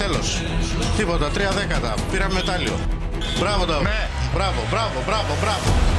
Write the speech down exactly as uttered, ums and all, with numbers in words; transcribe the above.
τέλος. Τίποτα, τρία δέκατα. Πήραμε μετάλλιο. Μπράβο το. Ναι. Μπράβο, μπράβο, μπράβο, μπράβο.